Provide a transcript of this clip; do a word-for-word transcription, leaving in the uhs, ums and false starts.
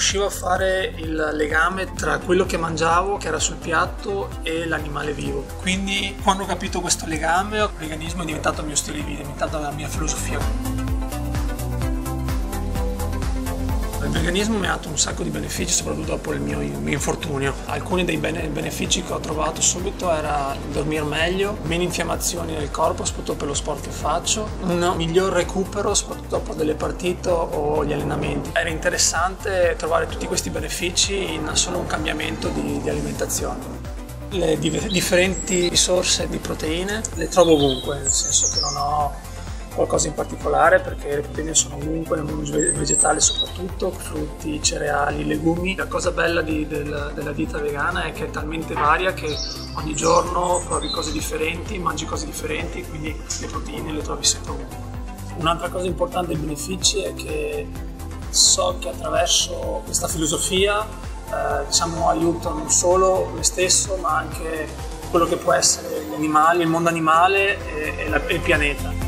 riuscivo a fare il legame tra quello che mangiavo, che era sul piatto, e l'animale vivo. Quindi quando ho capito questo legame, il veganismo è diventato il mio stile di vita, è diventata la mia filosofia. Il veganismo mi ha dato un sacco di benefici, soprattutto dopo il mio, il mio infortunio. Alcuni dei bene, benefici che ho trovato subito era dormire meglio, meno infiammazioni nel corpo, soprattutto per lo sport che faccio, un miglior recupero, soprattutto dopo delle partite o gli allenamenti. Era interessante trovare tutti questi benefici in solo un cambiamento di, di alimentazione. Le differenti risorse di proteine le trovo ovunque, nel senso che non ho qualcosa in particolare, perché le proteine sono ovunque, nel mondo vegetale soprattutto, frutti, cereali, legumi. La cosa bella di, del, della dieta vegana è che è talmente varia che ogni giorno provi cose differenti, mangi cose differenti, quindi le proteine le trovi sempre ovunque. Un'altra cosa importante dei benefici è che so che attraverso questa filosofia eh, diciamo, aiuto non solo me stesso, ma anche quello che può essere gli animali, il mondo animale e, e, la, e il pianeta.